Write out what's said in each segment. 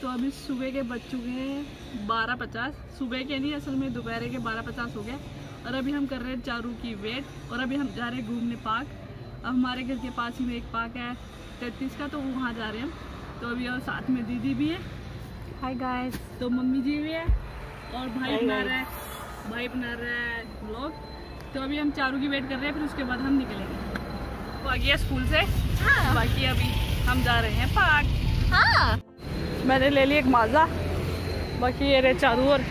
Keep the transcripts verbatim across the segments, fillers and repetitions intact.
तो अभी सुबह के बज चुके हैं बारह पचास। सुबह के नहीं, असल में दोपहर के बारह पचास हो गया। और अभी हम कर रहे हैं चारू की वेट। और अभी हम जा रहे हैं घूमने पार्क। अब हमारे घर के पास ही में एक पार्क है तैतीस का, तो वहाँ जा रहे हैं हम। तो अभी और साथ में दीदी भी है, हाय गाइस। तो मम्मी जी भी है और भाई बना रहा है भाई बना रहा है व्लॉग। तो अभी हम चारू की वेट कर रहे हैं, फिर उसके बाद हम निकलेंगे। वो आ गया स्कूल से। हाँ। बाकी अभी हम जा रहे हैं पार्क। हाँ। मैंने ले लिया एक माजा। बाकी ये रहे चारू और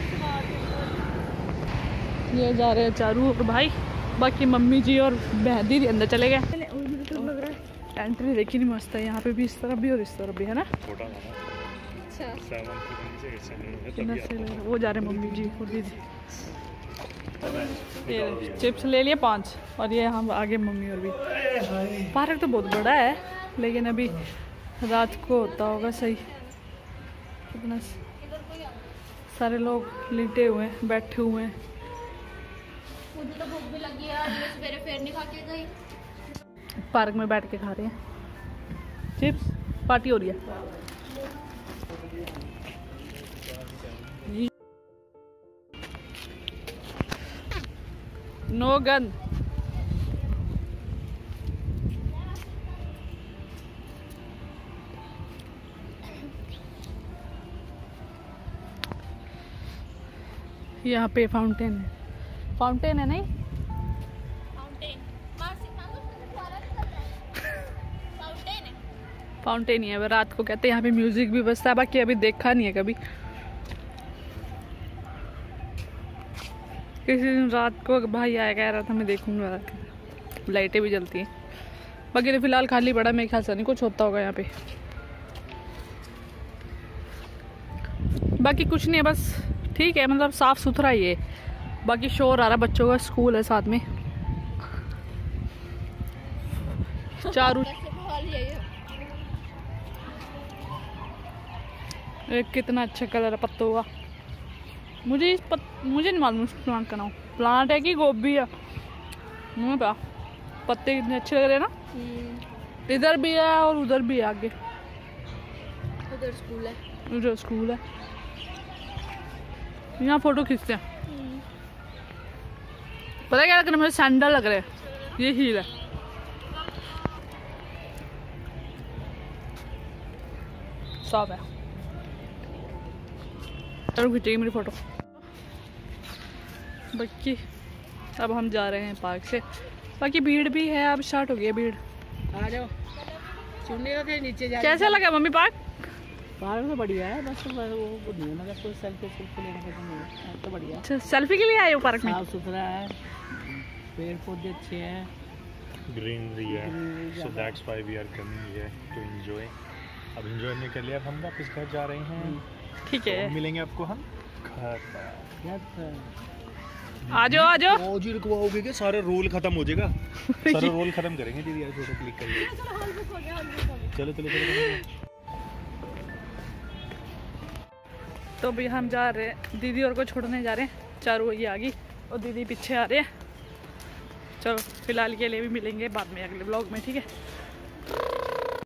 ये जा रहे हैं चारू और भाई। बाकी मम्मी जी और बहन दीदी अंदर चले गए। एंट्री देखी नहीं मस्त है यहाँ पे भी, इस तरफ भी और इस तरफ भी है ना। अच्छा। वो जा रहे मम्मी जी और दीदी। ये चिप्स ले लिए पांच और ये हम आगे मम्मी और भी। पार्क तो बहुत बड़ा है लेकिन अभी रात को होता होगा सही। कितना सारे लोग लेटे हुए हैं, बैठे हुए हैं। मुझे तो भूख भी लगी है, आज मैं सवेरे फिर नहीं खा के गई। पार्क में बैठ के खा रहे हैं चिप्स, पार्टी हो रही है। No gun. यहाँ पे फाउंटेन है। फाउंटेन है नहीं? फाउंटेन फाउंटेन है। फाउंटेन ही है, रात को कहते हैं। यहाँ पे म्यूजिक भी बजता है। बाकी अभी देखा नहीं है कभी। किसी दिन रात को भाई आया कह रहा था मैं देखूंगा, लाइटें भी जलती हैं। बाकी तो फिलहाल खाली पड़ा, मेरे ख्याल से नहीं कुछ होता होगा यहाँ पे। बाकी कुछ नहीं है, बस ठीक है, मतलब साफ सुथरा ही है। बाकी शोर आ रहा, बच्चों का स्कूल है साथ में। चारू एक कितना अच्छा कलर है पत्तों का। मुझे इस पत... मुझे नहीं मालूम प्लांट का नाम। प्लांट है कि गोभी है मुझे पता। पत्ते कितने अच्छे लग रहे हैं ना। इधर भी है और उधर भी है आगे। उधर स्कूल है, उधर स्कूल है। यहाँ फोटो खींचते हैं। पता क्या लग रहा है मुझे? सैंडल लग रहे हैं। ये हील है। साफ है। चलो खींचेगी मेरी फोटो। बाकी अब हम जा रहे हैं पार्क से। बाकी भीड़ भी है, अब स्टार्ट हो गई है भीड़। आ जाओ, चुनने के नीचे जा। कैसा लगा मम्मी पार्क? पार्क तो बढ़िया है, बस वो नहीं मतलब कोई सेल्फी सेल्फी लेने का नहीं है, तो बढ़िया। अच्छा, सेल्फी के लिए आए हो पार्क में? साफ सुथरा है, पेड़ पौधे अच्छे हैं, ग्रीनरी है, so that's why we are coming here to enjoy. अब एंजॉय नहीं कर लिया, अब हम वापस घर जा रहे हैं। ठीक है, तो मिलेंगे आपको हम घर पर। आ जाओ आ जाओ। ओ जी रुकवाओगे कि सारे रोल खत्म हो जाएगा। सारे रोल खत्म करेंगे दीदी, यार फोटो क्लिक करिए। चलो चलो चलो। तो अभी हम जा रहे हैं, दीदी और को छोड़ने जा रहे हैं। चारू ये आगे और दीदी पीछे आ रहे हैं। चलो फिलहाल के लिए भी मिलेंगे बाद में अगले ब्लॉग में, ठीक है।